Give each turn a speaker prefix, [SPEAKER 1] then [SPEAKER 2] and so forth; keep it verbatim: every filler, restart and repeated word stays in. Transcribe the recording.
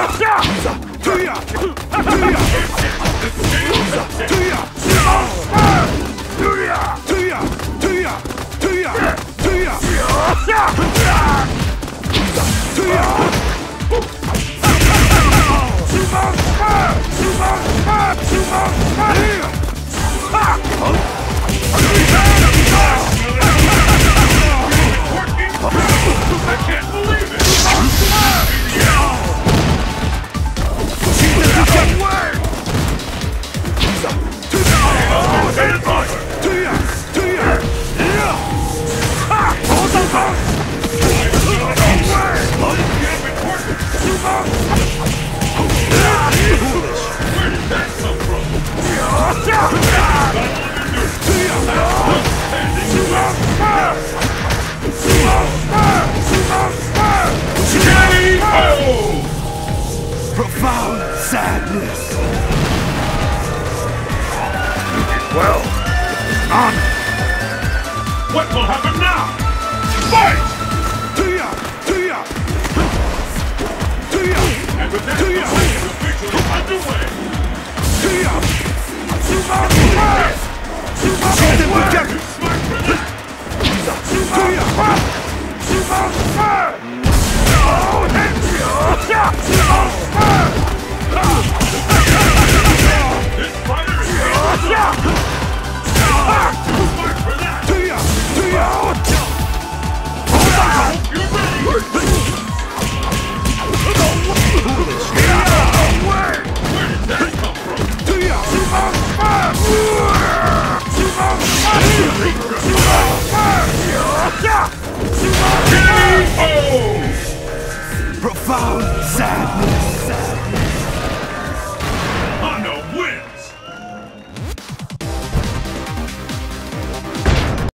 [SPEAKER 1] Profound sadness. Well, on.
[SPEAKER 2] What will happen now? Fight!
[SPEAKER 1] Tuya! Tuya! Tuya!
[SPEAKER 2] And with that, the fight is officially underway.
[SPEAKER 1] Tuya! Sumo! Sumo! Shoot them together! Tuya! Sumo! Oh,
[SPEAKER 2] This fighter is capable. Smart for that.
[SPEAKER 1] Tuya! Tuya!
[SPEAKER 2] You're ready. Where did that come from?
[SPEAKER 1] Tuya!
[SPEAKER 2] K O!
[SPEAKER 1] Profound sadness.